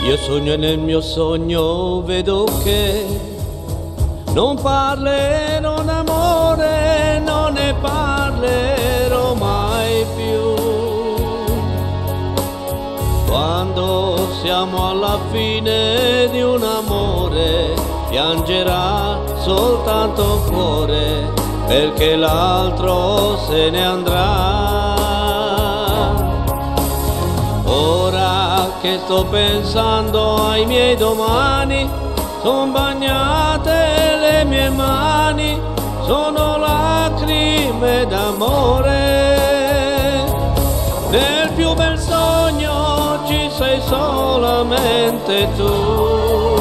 Io sogno e nel mio sogno vedo che non parlerò d'amore, non ne parlerò mai più. Quando siamo alla fine di un amore, piangerà soltanto un cuore, perché l'altro se ne andrà. Ora che sto pensando ai miei domani, son bagnate le mie mani, sono lacrime d'amore. Nel più bel sogno ci sei solamente tu.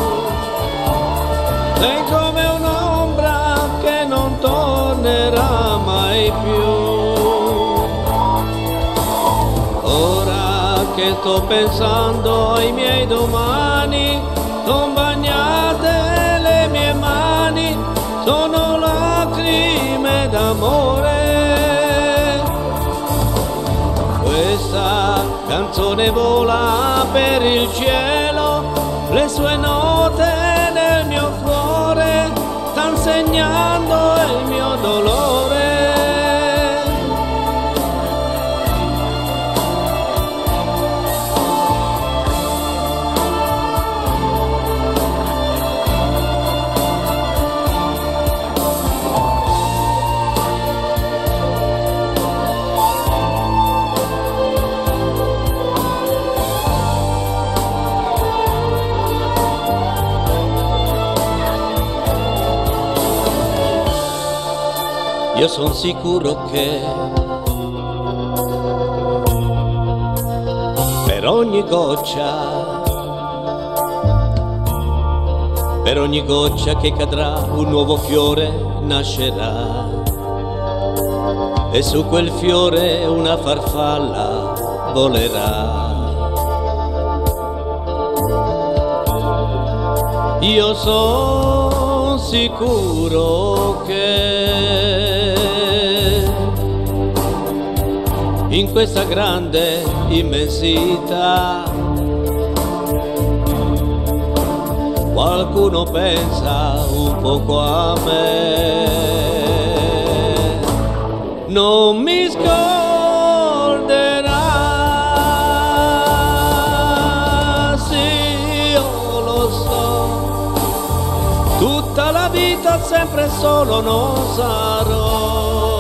Sei come un'ombra che non tornerà mai più. Ora che sto pensando ai miei domani, son bagnate le mie mani, sono lacrime d'amore. Questa canzone vola per il cielo, le sue note nel mio cuore stan segnando il mio dolore. Io son sicuro che per ogni goccia che cadrà, un nuovo fiore nascerà, e su quel fiore una farfalla volerà. Io son sicuro che in questa grande immensità qualcuno pensa un poco a me. Non mi scorderà, sì, io lo so, tutta la vita sempre solo non sarò.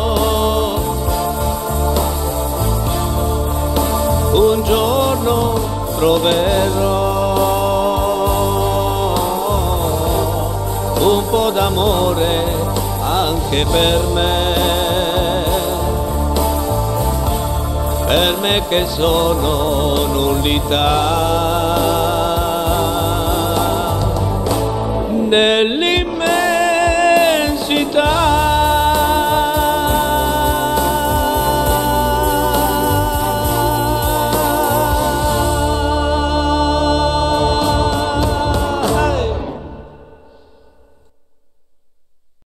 Un giorno troverò un po' d'amore anche per me che sono nullità. Nell'immenso